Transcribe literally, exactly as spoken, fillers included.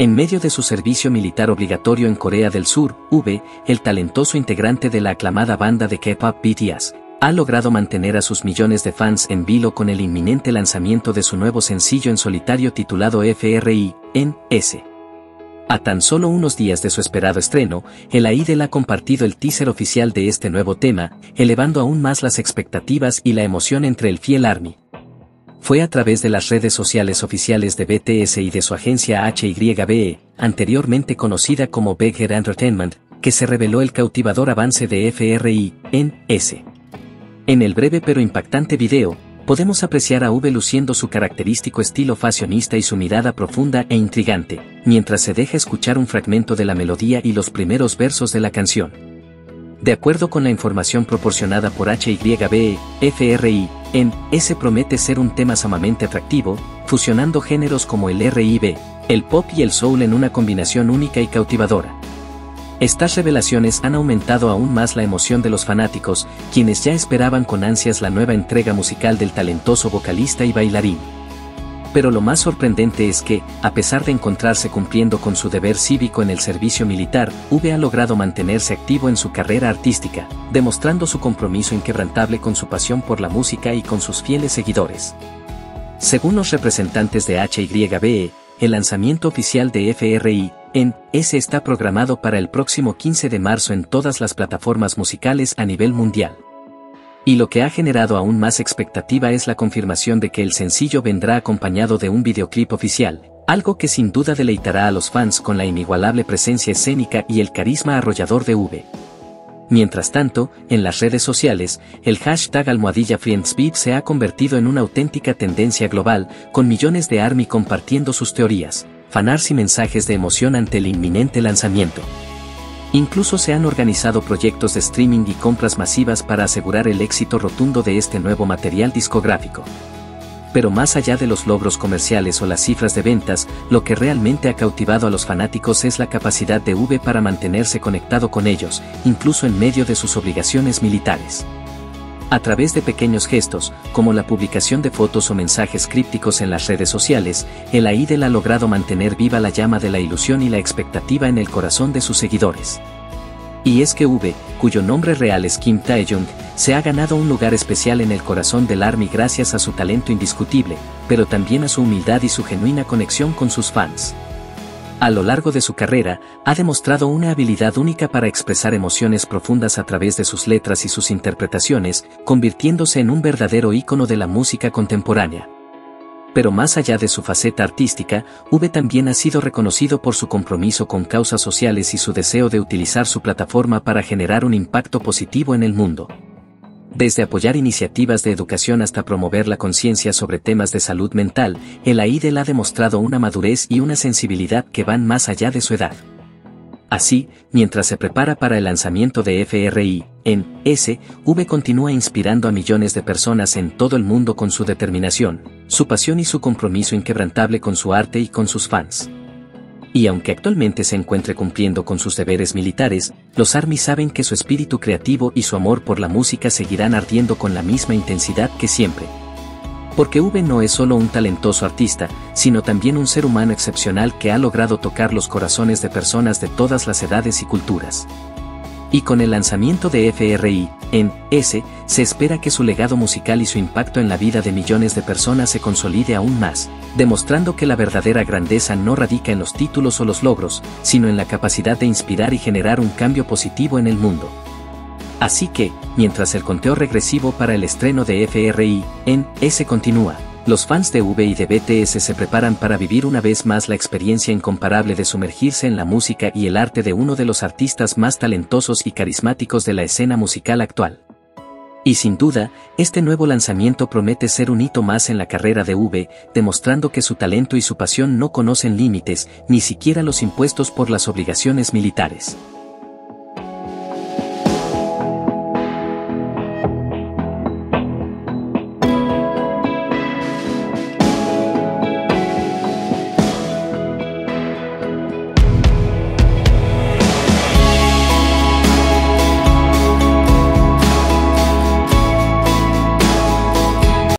En medio de su servicio militar obligatorio en Corea del Sur, V, el talentoso integrante de la aclamada banda de K-pop B T S, ha logrado mantener a sus millones de fans en vilo con el inminente lanzamiento de su nuevo sencillo en solitario titulado F R I N S. A tan solo unos días de su esperado estreno, el idol ha compartido el teaser oficial de este nuevo tema, elevando aún más las expectativas y la emoción entre el fiel ARMY. Fue a través de las redes sociales oficiales de B T S y de su agencia H Y B E, anteriormente conocida como Big Hit Entertainment, que se reveló el cautivador avance de F R I N S. En el breve pero impactante video, podemos apreciar a V luciendo su característico estilo fashionista y su mirada profunda e intrigante, mientras se deja escuchar un fragmento de la melodía y los primeros versos de la canción. De acuerdo con la información proporcionada por H Y B E, F R I N S promete ser un tema sumamente atractivo, fusionando géneros como el R and B, el pop y el soul en una combinación única y cautivadora. Estas revelaciones han aumentado aún más la emoción de los fanáticos, quienes ya esperaban con ansias la nueva entrega musical del talentoso vocalista y bailarín. Pero lo más sorprendente es que, a pesar de encontrarse cumpliendo con su deber cívico en el servicio militar, V ha logrado mantenerse activo en su carrera artística, demostrando su compromiso inquebrantable con su pasión por la música y con sus fieles seguidores. Según los representantes de H Y B E, el lanzamiento oficial de F R I N S está programado para el próximo quince de marzo en todas las plataformas musicales a nivel mundial. Y lo que ha generado aún más expectativa es la confirmación de que el sencillo vendrá acompañado de un videoclip oficial, algo que sin duda deleitará a los fans con la inigualable presencia escénica y el carisma arrollador de V. Mientras tanto, en las redes sociales, el hashtag almohadilla FriendsBeat se ha convertido en una auténtica tendencia global, con millones de ARMY compartiendo sus teorías, fanarts y mensajes de emoción ante el inminente lanzamiento. Incluso se han organizado proyectos de streaming y compras masivas para asegurar el éxito rotundo de este nuevo material discográfico. Pero más allá de los logros comerciales o las cifras de ventas, lo que realmente ha cautivado a los fanáticos es la capacidad de V para mantenerse conectado con ellos, incluso en medio de sus obligaciones militares. A través de pequeños gestos, como la publicación de fotos o mensajes crípticos en las redes sociales, el idol ha logrado mantener viva la llama de la ilusión y la expectativa en el corazón de sus seguidores. Y es que V, cuyo nombre real es Kim Tae-jung, se ha ganado un lugar especial en el corazón del ARMY gracias a su talento indiscutible, pero también a su humildad y su genuina conexión con sus fans. A lo largo de su carrera, ha demostrado una habilidad única para expresar emociones profundas a través de sus letras y sus interpretaciones, convirtiéndose en un verdadero ícono de la música contemporánea. Pero más allá de su faceta artística, V también ha sido reconocido por su compromiso con causas sociales y su deseo de utilizar su plataforma para generar un impacto positivo en el mundo. Desde apoyar iniciativas de educación hasta promover la conciencia sobre temas de salud mental, el idol ha demostrado una madurez y una sensibilidad que van más allá de su edad. Así, mientras se prepara para el lanzamiento de F R I N S, V continúa inspirando a millones de personas en todo el mundo con su determinación, su pasión y su compromiso inquebrantable con su arte y con sus fans. Y aunque actualmente se encuentre cumpliendo con sus deberes militares, los ARMY saben que su espíritu creativo y su amor por la música seguirán ardiendo con la misma intensidad que siempre. Porque V no es solo un talentoso artista, sino también un ser humano excepcional que ha logrado tocar los corazones de personas de todas las edades y culturas. Y con el lanzamiento de F R I N S, se espera que su legado musical y su impacto en la vida de millones de personas se consolide aún más, demostrando que la verdadera grandeza no radica en los títulos o los logros, sino en la capacidad de inspirar y generar un cambio positivo en el mundo. Así que, mientras el conteo regresivo para el estreno de F R I N S continúa, los fans de V y de B T S se preparan para vivir una vez más la experiencia incomparable de sumergirse en la música y el arte de uno de los artistas más talentosos y carismáticos de la escena musical actual. Y sin duda, este nuevo lanzamiento promete ser un hito más en la carrera de V, demostrando que su talento y su pasión no conocen límites, ni siquiera los impuestos por las obligaciones militares.